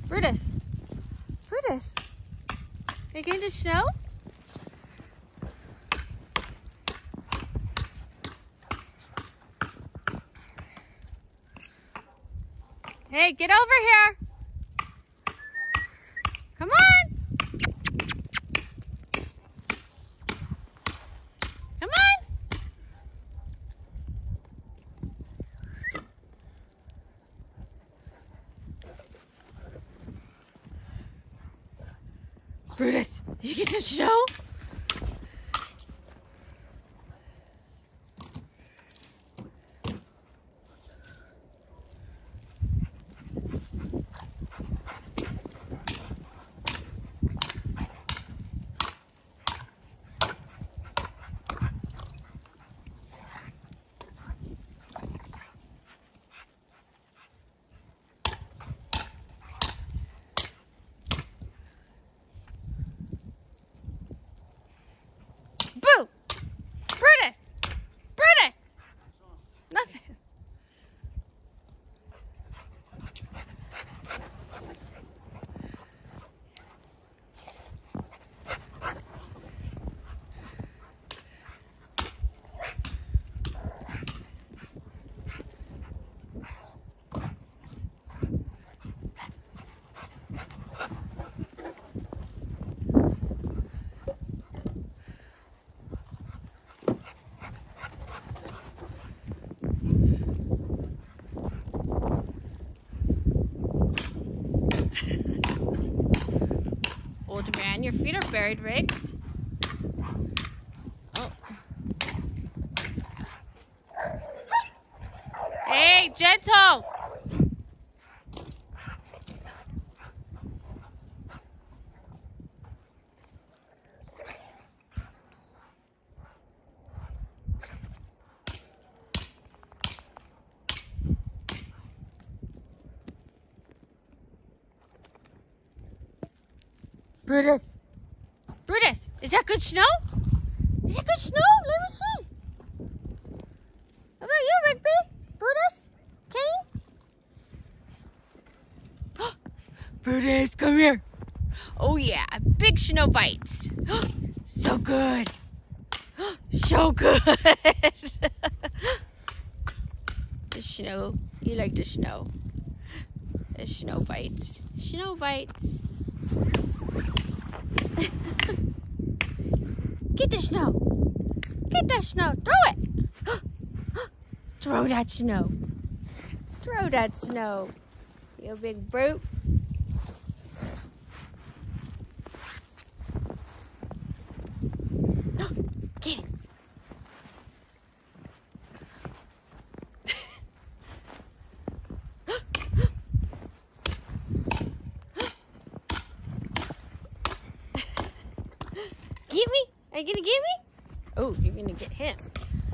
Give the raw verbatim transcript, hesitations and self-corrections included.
Brutus. Brutus. Are you going to snow? Hey, get over here. Come on. Come on. Brutus, did you get some snow? Boo! Brutus! Brutus! Nothing. Old man, your feet are buried, Riggs. Oh. Hey, gentle! Brutus! Brutus! Is that good snow? Is that good snow? Let me see. How about you, Rigby? Brutus? Kane? Brutus, come here. Oh yeah, big snow bites. So good. So good. The snow. You like the snow. The snow bites. Snow bites. Get the snow. Get the snow. Throw it. Throw that snow. Throw that snow. You big brute. Get it. Get me? Are you gonna get me? Oh, you're gonna get him.